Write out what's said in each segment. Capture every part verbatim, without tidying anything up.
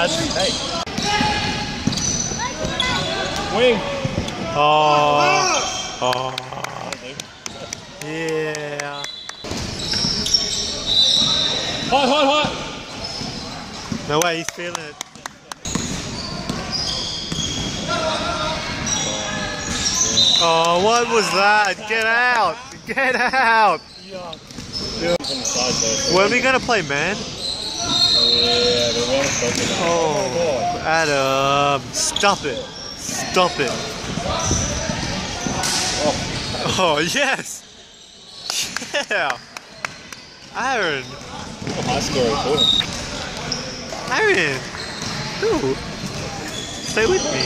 That's hey. Wing. Oh. Oh. Yeah. Hot, hot, hot. No way, he's feeling it. Oh, what was that? Get out! Get out! When are we gonna play, man? Yeah, they want to stop it. Oh, Adam, stop it! Stop it! Oh, oh yes! Yeah! Aaron! oh, high score too. Aaron! Ooh. Stay with me.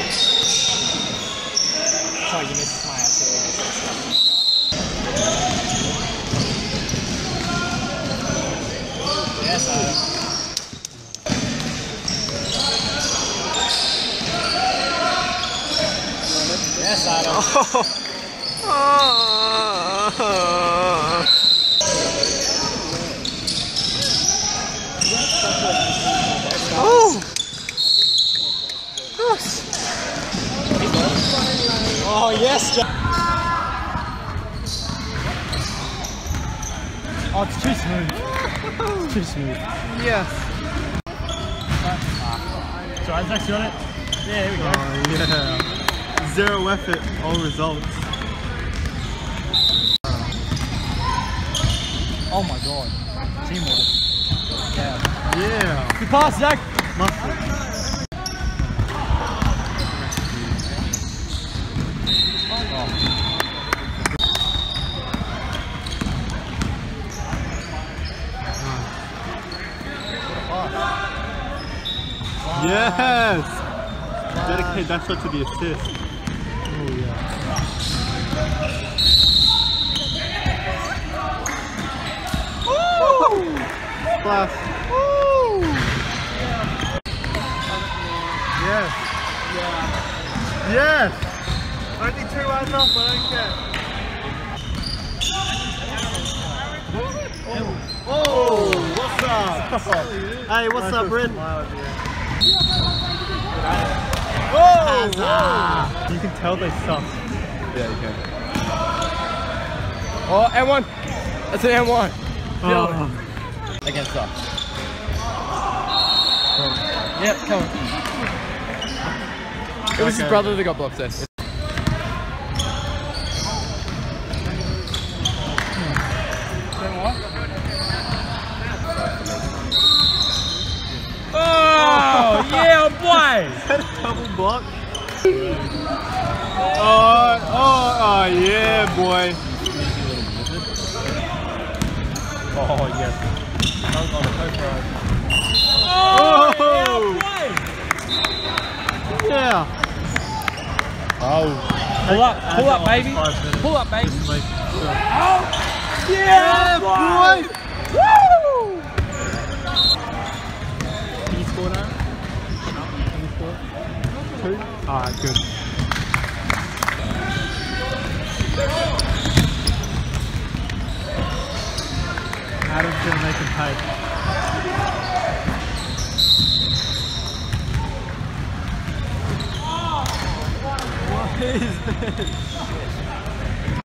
Oh, you missed my answer. Yes, Adam. Yes, Adam. Oh. Oh. Oh. Gosh. Oh, yes, John. Oh, it's too smooth. It's too smooth. Yes. So, Isaac, you on it? Yeah, here we go. Oh, yeah. Zero effort, all results. Oh my god. Teamwork. Yeah. Yeah. Good pass, Zach. Mustard. Yes! Dedicate that shot to the assist. Oh yeah. Woo! Splash. Woo! Yes. Yeah. Yes! Only two eyes off, but I don't care. Oh, oh, what's up? Hey, what's up, Red? Oh, whoa. You can tell they suck. Yeah, you can. Oh, M one. That's an M one. Oh. Against us. Oh. Yep, come on. It was Okay. his brother that got blocked there. Oh, yeah, boy! Double block. Oh, oh, oh, yeah, boy. Oh, yes. Oh, yeah, yeah. Oh. Pull up, pull up, baby. Pull up, baby. Oh, yeah, boy! Woo! Can you score now? Can you score? Two? Alright, good. Adam's gonna make him pay. What is this?